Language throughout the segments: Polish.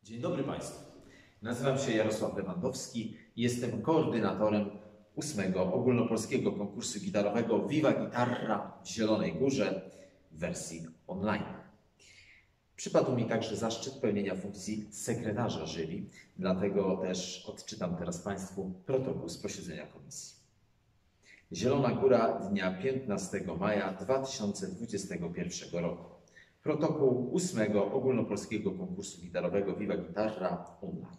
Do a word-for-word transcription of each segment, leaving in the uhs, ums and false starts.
Dzień dobry Państwu. Nazywam się Jarosław Lewandowski i jestem koordynatorem ósmego ogólnopolskiego konkursu gitarowego Viva Guitarra w Zielonej Górze w wersji online. Przypadł mi także zaszczyt pełnienia funkcji sekretarza jury, dlatego też odczytam teraz Państwu protokół z posiedzenia komisji. Zielona Góra dnia piętnastego maja dwa tysiące dwudziestego pierwszego roku. Protokół ósmego ogólnopolskiego konkursu gitarowego Viva Guitarra online.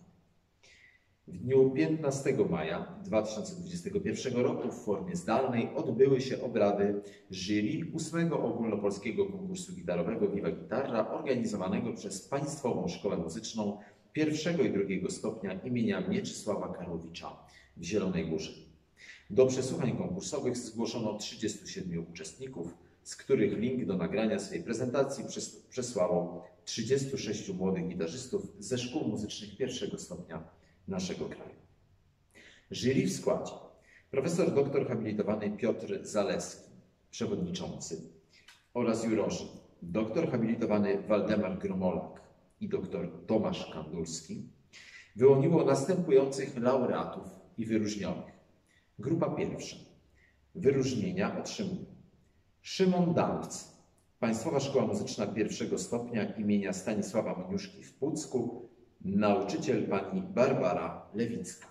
W dniu piętnastego maja dwa tysiące dwudziestego pierwszego roku w formie zdalnej odbyły się obrady jury ósmego ogólnopolskiego konkursu gitarowego Viva Guitarra organizowanego przez Państwową Szkołę Muzyczną pierwszego i drugiego stopnia imienia Mieczysława Karłowicza w Zielonej Górze. Do przesłuchań konkursowych zgłoszono trzydziestu siedmiu uczestników, z których link do nagrania swojej prezentacji przesłało trzydziestu sześciu młodych gitarzystów ze szkół muzycznych pierwszego stopnia naszego kraju. Jury w składzie profesor doktor habilitowany Piotr Zaleski, przewodniczący, oraz jurorzy doktor habilitowany Waldemar Gromolak i doktor Tomasz Kandulski, wyłoniło następujących laureatów i wyróżnionych. Grupa pierwsza. Wyróżnienia otrzymują Szymon Dałc, Państwowa Szkoła Muzyczna pierwszego stopnia imienia Stanisława Moniuszki w Pucku, nauczyciel pani Barbara Lewicka.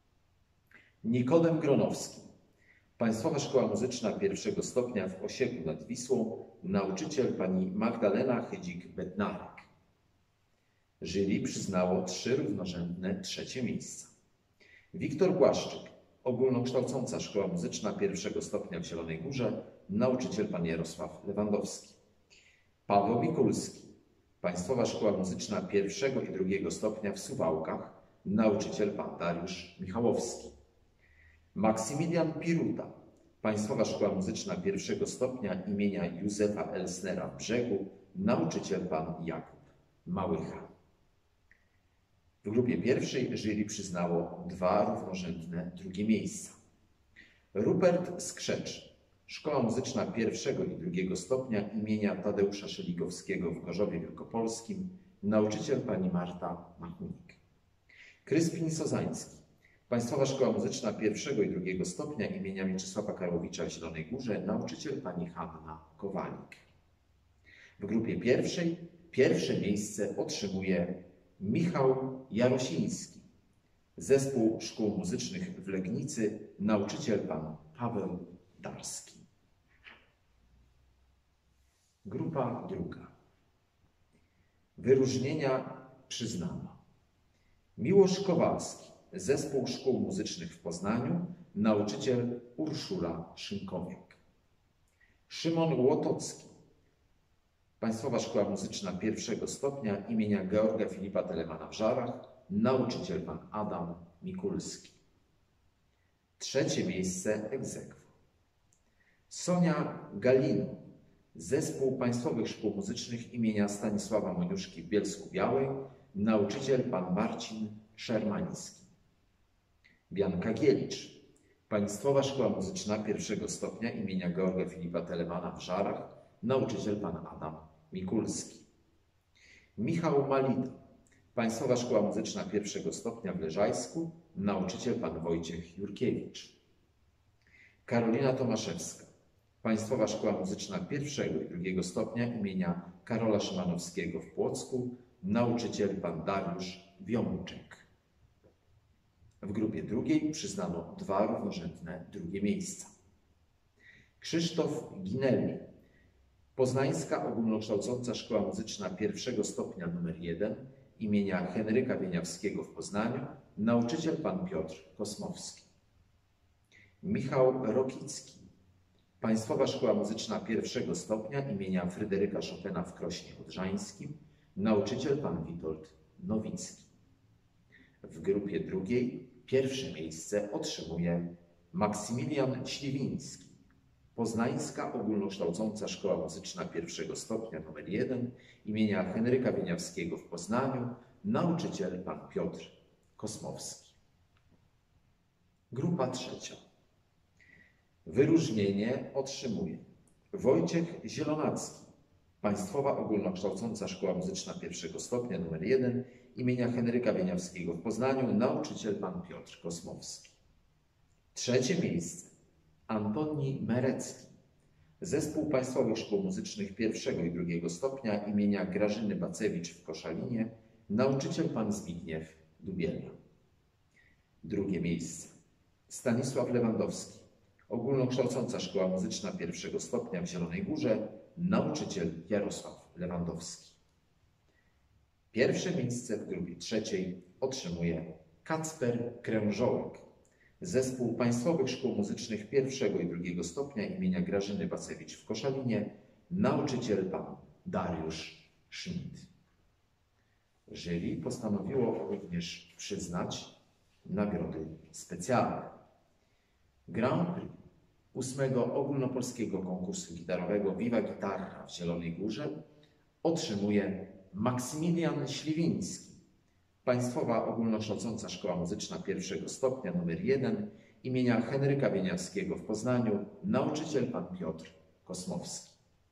Nikodem Gronowski, Państwowa Szkoła Muzyczna pierwszego stopnia w Osieku nad Wisłą, nauczyciel pani Magdalena Chydzik-Bednarek. Jury przyznało trzy równorzędne trzecie miejsca. Wiktor Błaszczyk, Ogólnokształcąca Szkoła Muzyczna pierwszego stopnia w Zielonej Górze, nauczyciel pan Jarosław Lewandowski. Paweł Mikulski, Państwowa Szkoła Muzyczna pierwszego i drugiego stopnia w Suwałkach, nauczyciel pan Dariusz Michałowski. Maksymilian Piruta, Państwowa Szkoła Muzyczna pierwszego stopnia imienia Józefa Elsnera w Brzegu, nauczyciel pan Jakub Małycha. W grupie pierwszej jury przyznało dwa równorzędne drugie miejsca. Rupert Skrzecz, Szkoła Muzyczna pierwszego i drugiego stopnia imienia Tadeusza Szeligowskiego w Gorzowie Wielkopolskim, nauczyciel pani Marta Machunik. Kryspin Sozański, Państwowa Szkoła Muzyczna pierwszego i drugiego stopnia imienia Mieczysława Karłowicza w Zielonej Górze, nauczyciel pani Hanna Kowalik. W grupie pierwszej pierwsze miejsce otrzymuje Michał Jarosiński, Zespół Szkół Muzycznych w Legnicy, nauczyciel pan Paweł Darski. Grupa druga. Wyróżnienia przyznano. Miłosz Kowalski, Zespół Szkół Muzycznych w Poznaniu, nauczyciel Urszula Szymkowiak. Szymon Łotocki, Państwowa Szkoła Muzyczna pierwszego stopnia imienia Georga Filipa Telemana w Żarach, nauczyciel pan Adam Mikulski. Trzecie miejsce ex aequo. Sonia Galino, Zespół Państwowych Szkół Muzycznych imienia Stanisława Moniuszki w Bielsku-Białej, nauczyciel pan Marcin Szermański. Bianka Gielicz, Państwowa Szkoła Muzyczna pierwszego stopnia imienia Georga Filipa Telemana w Żarach, nauczyciel pan Adam Mikulski. Michał Malida, Państwowa Szkoła Muzyczna pierwszego stopnia w Leżajsku, nauczyciel pan Wojciech Jurkiewicz. Karolina Tomaszewska, Państwowa Szkoła Muzyczna pierwszego i drugiego stopnia imienia Karola Szymanowskiego w Płocku, nauczyciel pan Dariusz Wiączek. W grupie drugiej przyznano dwa równorzędne drugie miejsca. Krzysztof Ginelli, Poznańska Ogólnokształcąca Szkoła Muzyczna pierwszego stopnia nr jeden imienia Henryka Wieniawskiego w Poznaniu, nauczyciel pan Piotr Kosmowski. Michał Rokicki, Państwowa Szkoła Muzyczna pierwszego stopnia imienia Fryderyka Chopina w Krośnie Odrzańskim, nauczyciel pan Witold Nowicki. W grupie drugiej pierwsze miejsce otrzymuje Maksymilian Śliwiński, Poznańska Ogólnokształcąca Szkoła Muzyczna pierwszego stopnia nr jeden imienia Henryka Wieniawskiego w Poznaniu, nauczyciel pan Piotr Kosmowski. Grupa trzecia. Wyróżnienie otrzymuje Wojciech Zielonacki, Państwowa Ogólnokształcąca Szkoła Muzyczna pierwszego stopnia nr jeden imienia Henryka Wieniawskiego w Poznaniu nauczyciel pan Piotr Kosmowski. Trzecie miejsce Antoni Merecki, Zespół Państwowych Szkół Muzycznych pierwszego i drugiego stopnia imienia Grażyny Bacewicz w Koszalinie, nauczyciel pan Zbigniew Dubiela. Drugie miejsce Stanisław Lewandowski, Ogólnokształcąca Szkoła Muzyczna pierwszego stopnia w Zielonej Górze, nauczyciel Jarosław Lewandowski. Pierwsze miejsce w grupie trzeciej otrzymuje Kacper Krężołek, Zespół Państwowych Szkół Muzycznych pierwszego i drugiego stopnia imienia Grażyny Bacewicz w Koszalinie, nauczyciel pan Dariusz Schmidt. Jury postanowiło również przyznać nagrody specjalne. Grand Prix ósmego ogólnopolskiego konkursu gitarowego Viva Guitarra w Zielonej Górze otrzymuje Maksymilian Śliwiński, Państwowa Ogólnokształcąca Szkoła Muzyczna pierwszego stopnia nr jeden imienia Henryka Wieniawskiego w Poznaniu, nauczyciel pan Piotr Kosmowski.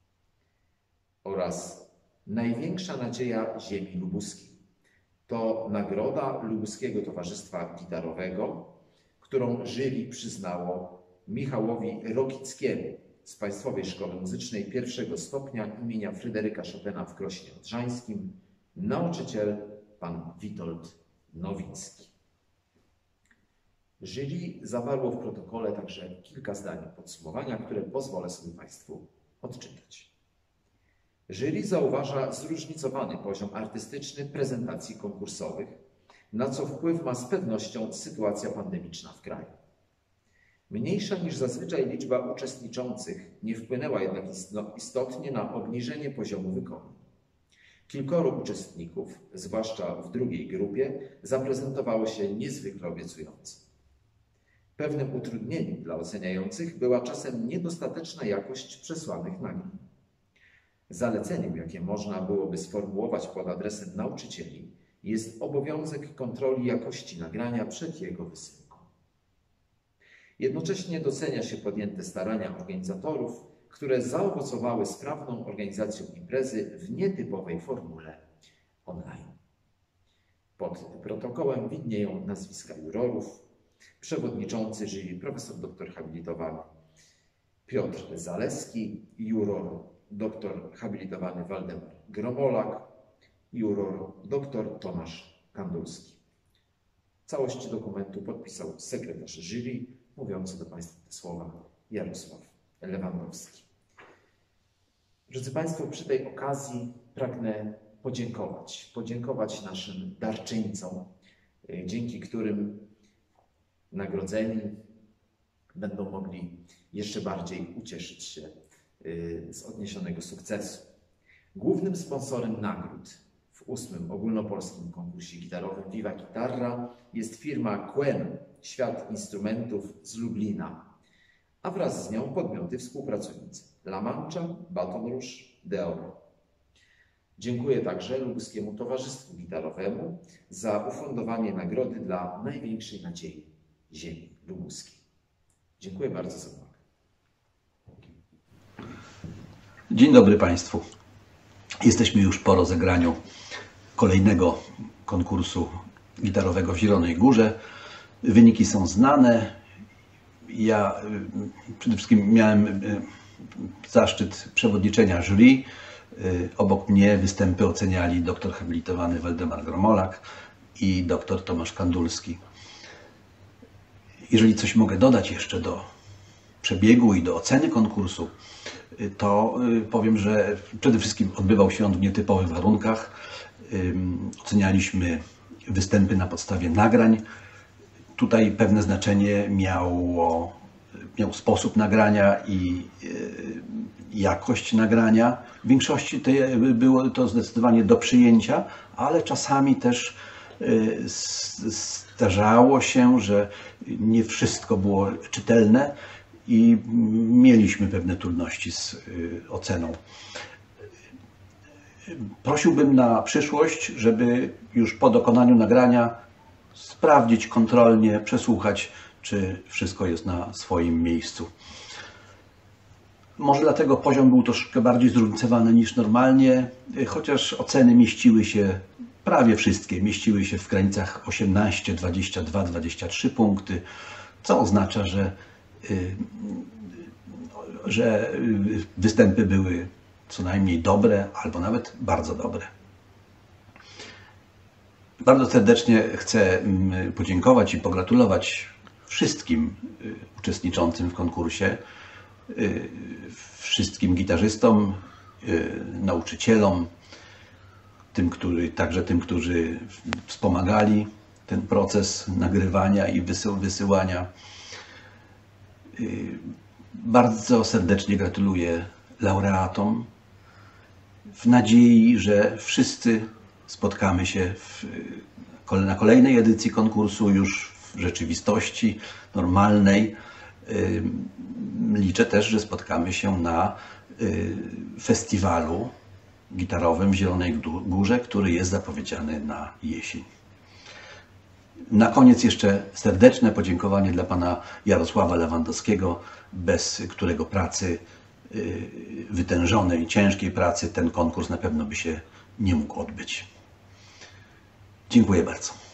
Oraz Największa Nadzieja Ziemi Lubuskiej. To nagroda Lubuskiego Towarzystwa Gitarowego, którą jury przyznało Michałowi Rokickiemu z Państwowej Szkoły Muzycznej pierwszego stopnia imienia Fryderyka Chopina w Krośnie Odrzańskim, nauczyciel pan Witold Nowicki. Jury zawarło w protokole także kilka zdań podsumowania, które pozwolę sobie Państwu odczytać. Jury zauważa zróżnicowany poziom artystyczny prezentacji konkursowych, na co wpływ ma z pewnością sytuacja pandemiczna w kraju. Mniejsza niż zazwyczaj liczba uczestniczących nie wpłynęła jednak istotnie na obniżenie poziomu wykonania. Kilkoro uczestników, zwłaszcza w drugiej grupie, zaprezentowało się niezwykle obiecująco. Pewnym utrudnieniem dla oceniających była czasem niedostateczna jakość przesłanych nagrań. Zaleceniem, jakie można byłoby sformułować pod adresem nauczycieli, jest obowiązek kontroli jakości nagrania przed jego wysyłką. Jednocześnie docenia się podjęte starania organizatorów, które zaowocowały sprawną organizacją imprezy w nietypowej formule online. Pod protokołem widnieją nazwiska jurorów, przewodniczący jury profesor doktor habilitowany Piotr Zaleski, juror doktor habilitowany Waldemar Gromolak, juror doktor Tomasz Kandulski. Całość dokumentu podpisał sekretarz jury, mówiący do Państwa te słowa Jarosław Lewandowski. Drodzy Państwo, przy tej okazji pragnę podziękować. Podziękować naszym darczyńcom, dzięki którym nagrodzeni będą mogli jeszcze bardziej ucieszyć się z odniesionego sukcesu. Głównym sponsorem nagród w ósmym ogólnopolskim konkursie gitarowym Viva Guitarra jest firma Quen, Świat Instrumentów z Lublina, a wraz z nią podmioty współpracujące La Mancha, Baton Rouge, Deoro. Dziękuję także Lubuskiemu Towarzystwu Gitarowemu za ufundowanie nagrody dla największej nadziei ziemi lubuskiej. Dziękuję bardzo za uwagę. Dzień dobry Państwu. Jesteśmy już po rozegraniu kolejnego konkursu gitarowego w Zielonej Górze. Wyniki są znane. Ja przede wszystkim miałem zaszczyt przewodniczenia jury. Obok mnie występy oceniali doktor habilitowany Waldemar Gromolak i doktor Tomasz Kandulski. Jeżeli coś mogę dodać jeszcze do przebiegu i do oceny konkursu, to powiem, że przede wszystkim odbywał się on w nietypowych warunkach. Ocenialiśmy występy na podstawie nagrań. Tutaj pewne znaczenie miało, miał sposób nagrania i jakość nagrania. W większości to było to zdecydowanie do przyjęcia, ale czasami też zdarzało się, że nie wszystko było czytelne i mieliśmy pewne trudności z oceną. Prosiłbym na przyszłość, żeby już po dokonaniu nagrania sprawdzić kontrolnie, przesłuchać, czy wszystko jest na swoim miejscu. Może dlatego poziom był troszkę bardziej zróżnicowany niż normalnie, chociaż oceny mieściły się prawie wszystkie mieściły się w granicach osiemnaście, dwadzieścia dwa, dwadzieścia trzy punkty, co oznacza, że, że występy były co najmniej dobre, albo nawet bardzo dobre. Bardzo serdecznie chcę podziękować i pogratulować wszystkim uczestniczącym w konkursie, wszystkim gitarzystom, nauczycielom, tym, którzy, także tym, którzy wspomagali ten proces nagrywania i wysyłania. Bardzo serdecznie gratuluję laureatom w nadziei, że wszyscy spotkamy się w, na kolejnej edycji konkursu już w rzeczywistości normalnej. Liczę też, że spotkamy się na festiwalu gitarowym w Zielonej Górze, który jest zapowiedziany na jesień. Na koniec jeszcze serdeczne podziękowanie dla pana Jarosława Lewandowskiego, bez którego pracy, wytężonej, ciężkiej pracy, ten konkurs na pewno by się nie mógł odbyć. Dziękuję bardzo.